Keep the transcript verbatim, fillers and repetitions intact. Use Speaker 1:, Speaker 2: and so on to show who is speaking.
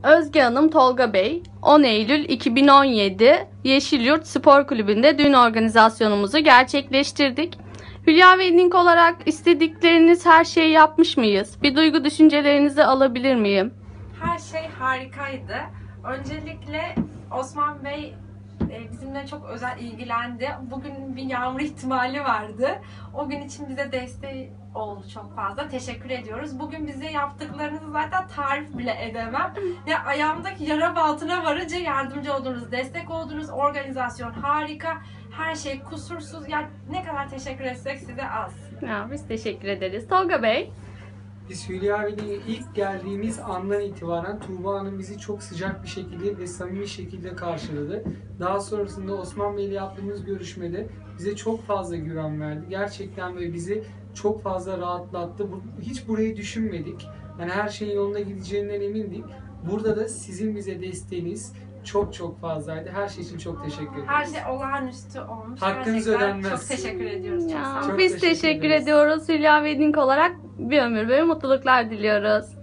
Speaker 1: Özge Hanım, Tolga Bey, on Eylül iki bin on yedi Yeşilyurt Spor Kulübü'nde düğün organizasyonumuzu gerçekleştirdik. Hülya Wedding olarak istedikleriniz her şeyi yapmış mıyız? Bir duygu düşüncelerinizi alabilir miyim?
Speaker 2: Her şey harikaydı. Öncelikle Osman Bey bizimle çok özel ilgilendi. Bugün bir yağmur ihtimali vardı. O gün için bize destek oldu çok fazla. Teşekkür ediyoruz. Bugün bize yaptıklarınızı zaten tarif bile edemem. Ya ayağımdaki yara altına varınca yardımcı oldunuz, destek oldunuz. Organizasyon harika. Her şey kusursuz. Yani ne kadar teşekkür etsek size az.
Speaker 1: Ya, biz teşekkür ederiz. Tolga Bey.
Speaker 3: Biz Hülya Wedding'e ilk geldiğimiz andan itibaren Tuğba Hanım bizi çok sıcak bir şekilde ve samimi şekilde karşıladı. Daha sonrasında Osman Bey ile yaptığımız görüşmede bize çok fazla güven verdi. Gerçekten böyle bizi çok fazla rahatlattı. Hiç burayı düşünmedik. Yani her şeyin yolunda gideceğinden emindik. Burada da sizin bize desteğiniz çok çok fazlaydı. Her şey için çok teşekkür ederiz.
Speaker 2: Her şey olağanüstü olmuş.
Speaker 3: Hakkınız
Speaker 2: Gerçekten
Speaker 3: ödenmez.
Speaker 2: çok teşekkür ediyoruz.
Speaker 1: Ya,
Speaker 2: çok sağ olun.
Speaker 1: biz
Speaker 3: teşekkür
Speaker 1: teşekkür
Speaker 3: ederiz.
Speaker 1: ediyoruz. Hülya Wedding olarak bir ömür boyu mutluluklar diliyoruz.